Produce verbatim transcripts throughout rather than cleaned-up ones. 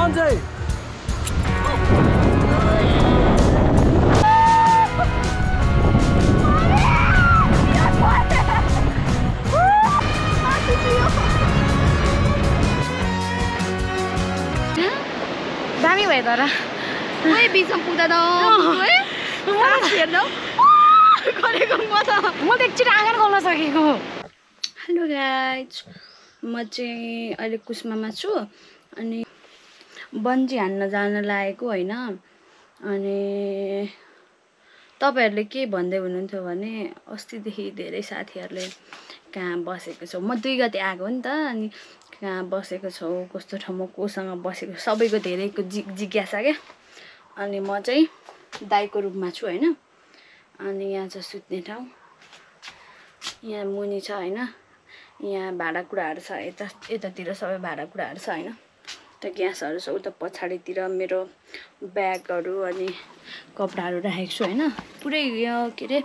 ma.bange. दामी भयो तर ओइ बिचमा पुग्दा त ओइ सास हेर्न गरेको म त म त एकचोटि आँगन खोल्न सकेको। हेलो गाइज, म चाहिँ अहिले कुस्मामा छु अनि बन्जी हान्न जान लागेको होइन। अनि तपाईँहरूले के भन्दै हुनुहुन्थ्यो भने अस्तिदेखि धेरै साथीहरूले कहाँ बसेको छौ, म दुई गते आएको नि त, अनि कहाँ बसेको छौ, कस्तो ठाउँमा कोसँग बसेको, सबैको धेरैको जि जिज्ञासा क्या। अनि म चाहिँ दाइको रुममा छु होइन। अनि यहाँ छ सुत्ने ठाउँ, यहाँ मुनि छ होइन, यहाँ भाँडाकुँडाहरू छ, यता यतातिर सबै भाँडाकुँडाहरू छ होइन। त्यो ग्यासहरू छ उता पछाडितिर, मेरो ब्यागहरू अनि कपडाहरू राखेको छु होइन। पुरै यो के अरे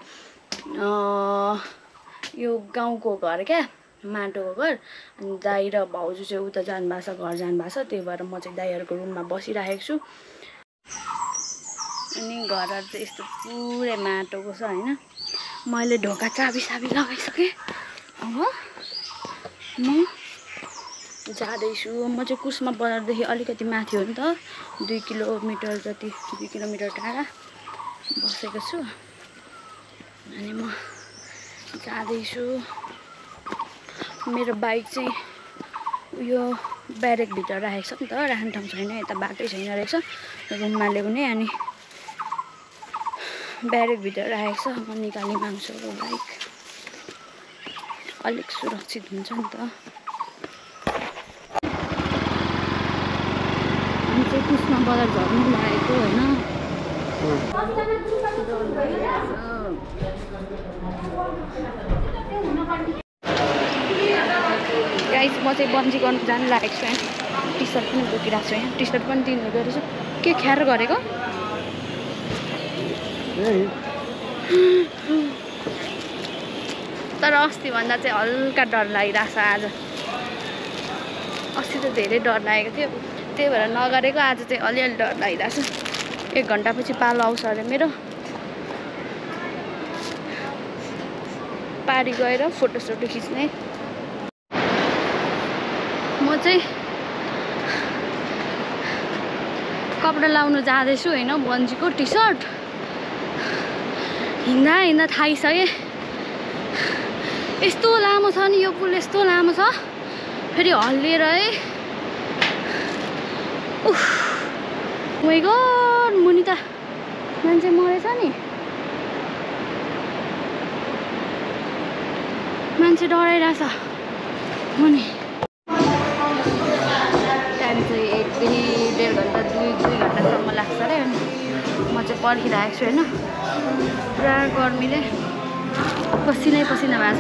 यो गाउँको घर क्या, माटोको घर। अनि दाइ र भाउजू चाहिँ उता जानुभएको छ, घर जानुभएको छ, त्यही भएर म चाहिँ दाइहरूको रुममा बसिराखेको छु। अनि घरहरू चाहिँ यस्तो पुरै माटोको छ होइन। मैले ढोका चाबी साबी लगाइसकेँ। अब म जाँदैछु। म चाहिँ कुस्मा बजारदेखि अलिकति माथि हो नि त, दुई किलोमिटर जति, दुई किलोमिटर टाढा बसेको छु। अनि म जाँदैछु। मेरो बाइक चाहिँ उयो ब्यारेकभित्र राखेको छ नि त, राख्ने ठाउँ छैन, यता बाटै छैन रहेछ रुममा ल्याउने। अनि ब्यारेकभित्र राखेको छ, म निकाली माग्छु अब बाइक, अलिक सुरक्षित हुन्छ नि त। हामी चाहिँ कुस्मा बजार झर्नु लागेको होइन। गाइस, म चाहिँ बन्जी गर्नु जानु लागेको छु यहाँ। टी सर्ट पनि बोकिरहेको छु यहाँ, टी सर्ट पनि दिनुहुँदो रहेछ। के ख्यार गरेको तर अस्ति भन्दा चाहिँ हल्का डर लागिरहेको छ आज। अस्ति त धेरै डर लागेको थियो, त्यही भएर नगरेको। आज चाहिँ अलिअलि डर लागिरहेको छ। एक घन्टापछि पालो आउँछ अरे मेरो। पारी गएर फोटोसोटो खिच्ने। म चाहिँ कपडा लाउनु जाँदैछु होइन, बन्जीको टी सर्ट। हिँड्दा हिँड्दा थाकिसकेँ। यस्तो लामो छ नि यो पुल, यस्तो लामो छ, फेरि हल्लिएर है। उफ माइ गॉड, मुनि त मान्छे मरेछ नि, मान्छे डराइरहेछ मुनि। टाइम चाहिँ एकदेखि डेढ घन्टा दुई दुई घन्टासम्म लाग्छ अरे। अनि म चाहिँ पर्खिरहेको छु होइन। पुरा गर्मीले पसिनै पसिना भएको छ,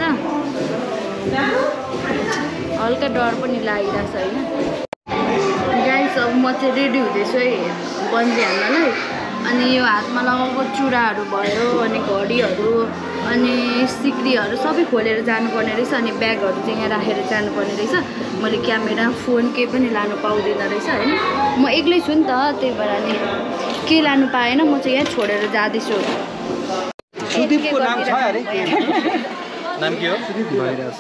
हल्का डर पनि लागिरहेछ होइन। गाइस, अब म चाहिँ रेडी हुँदैछु है बन्जी हाल्नलाई। अनि यो हातमा लगाएको चुराहरू भयो, अनि घडीहरू, अनि सिक्रीहरू सबै खोलेर जानुपर्ने रहेछ। अनि ब्यागहरू चाहिँ यहाँ राखेर जानुपर्ने रहेछ। मैले क्यामेरा फोन केही पनि लानु पाउँदैन रहेछ होइन। म एक्लै छु नि त, त्यही भएर अनि केही लानु पाएन। म चाहिँ यहाँ छोडेर जाँदैछु। सुदीपको नाम छ अरे, नाम के हो? भइरहेछ।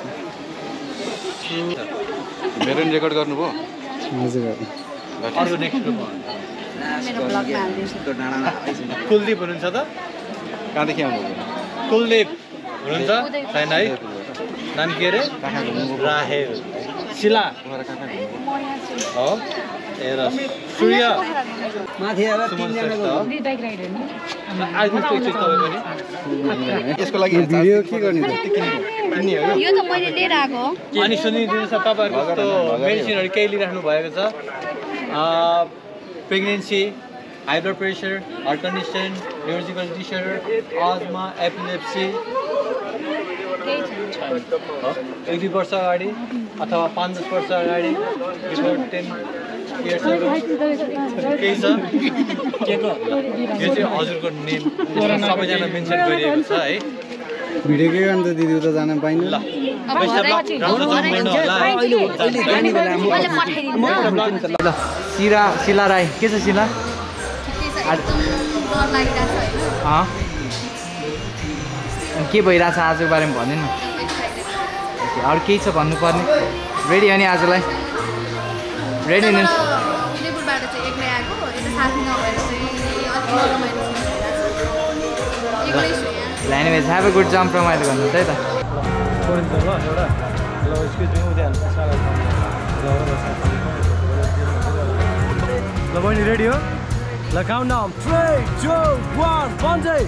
मेरो नि रेकर्ड गर्नुभयो? हजुर। अर्को नेक्स्ट ग्रुप मेरो ब्लगमा हालिदिन्छु। कुलदीप हुनुहुन्छ त? कहाँदेखि आउनुभयो? कुलदीप हुनुहुन्छ छैन है? नाम के अरे? राहेल। सिला हो? ए र सूर्य माथि आएर तिनजनाको बाइक राइडर नि आइदिनुहोस् एकचोटि तपाईँ पनि। यसको लागि भिडियो के गर्ने त? किन्ने हो यो त मैले लिएर आएको हो। अनि सुनिदिनुहोस् न, तपाईँहरूको कस्तो मेडिसिनहरू केही लिइराख्नु भएको छ? Pregnancy, high blood pressure, heart condition, neurological disorder, asthma, epilepsy, एक दुई वर्ष अगाडि अथवा पाँच दस वर्ष अगाडि, बिफोर टेन इयर्सहरू केही छ? के को यो चाहिँ हजुरको नेम सबैजना मेन्सन गरिएको छ है। भिडियो के गर्नु त दिदी, उता जान पाइन्न। ल ल सिरा सिला राई के छ सिला के भइरहेछ आजको बारेमा भन्नु न अरू केही छ भन्नुपर्ने रेडी हो नि आजलाई रेडी हुनु anyways have a good jump रमाइलो गर्नुहोस् है त ल बहिनी रेडी हो ल count down three two one bungee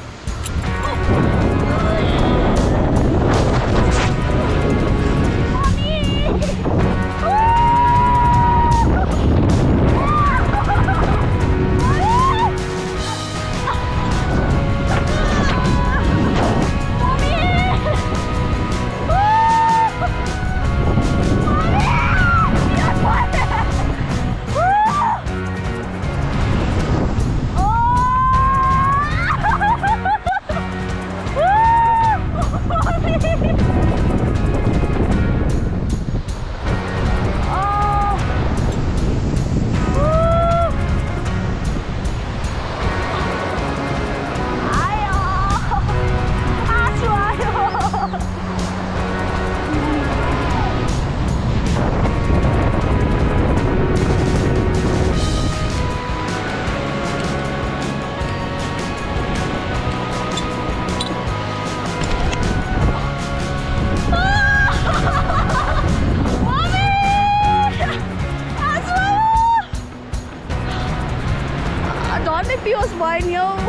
bihos भयो नि हौ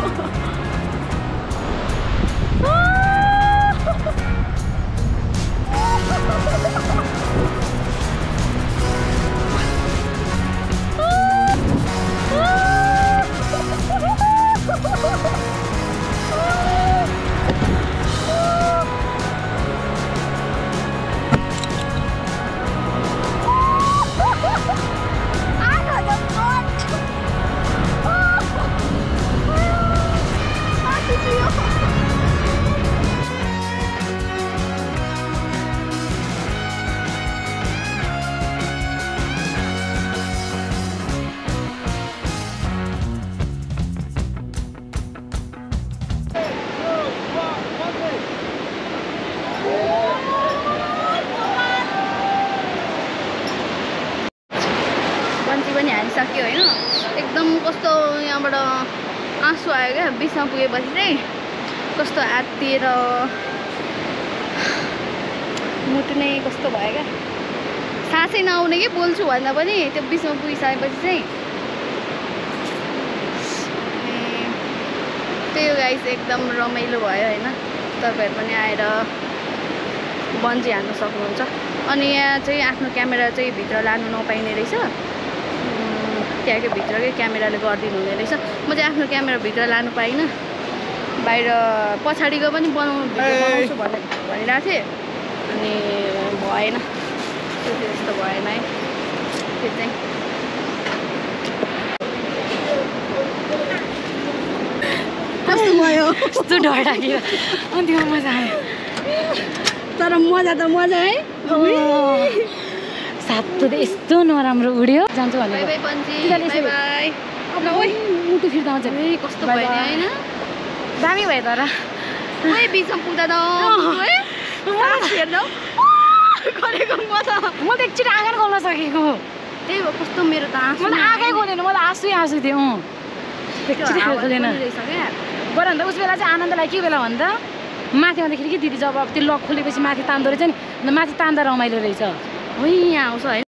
पनि हालिसक्यो होइन एकदम कस्तो यहाँबाट आँसु आयो क्या बिचमा पुगेपछि चाहिँ कस्तो आत्तिएर मुटु नै कस्तो भयो क्या सासै नआउने कि बोल्छु भन्दा पनि त्यो बिचमा पुगिसकेपछि चाहिँ त्यही गाइस एकदम रमाइलो भयो होइन तपाईँहरू पनि आएर बन्जी हाल्न सक्नुहुन्छ अनि यहाँ चाहिँ आफ्नो क्यामेरा चाहिँ भित्र लानु नपाइने रहेछ त्यहाँको भित्रकै क्यामेराले गरिदिनु हुने रहेछ म चाहिँ आफ्नो क्यामेरा भित्र लानु पाइनँ बाहिर पछाडिको पनि बनाउनु बनाउँछु भन्ने भनिरहेको थिएँ अनि भएन त्यस्तो भएन है त्यो चाहिँ कस्तो भयो कस्तो डर लाग्यो अनि त्यो मजा आयो तर मजा त मजा है सातो त यस्तो नराम्रो उड्यो जान्छु भने मुटु फिर्ता आउँछ कस्तो भयो होइन दामी भयो तर बिचमा पुग्दा त म त एकचोटि आँखा खोल्न सकेको त्यही हो कस्तो मेरो त आँसु मलाई आँखै खोलेन मलाई आँसु आँसु थियो अँ एकचोटि खोलेन बरु अन्त उस बेला चाहिँ आनन्दलाई के बेला भन्दा माथि आउँदाखेरि कि दिदी जब अब त्यो लक खोलेपछि माथि तान्दो रहेछ नि माथि तान्दा रमाइलो रहेछ हो यहाँ आउँछ होइन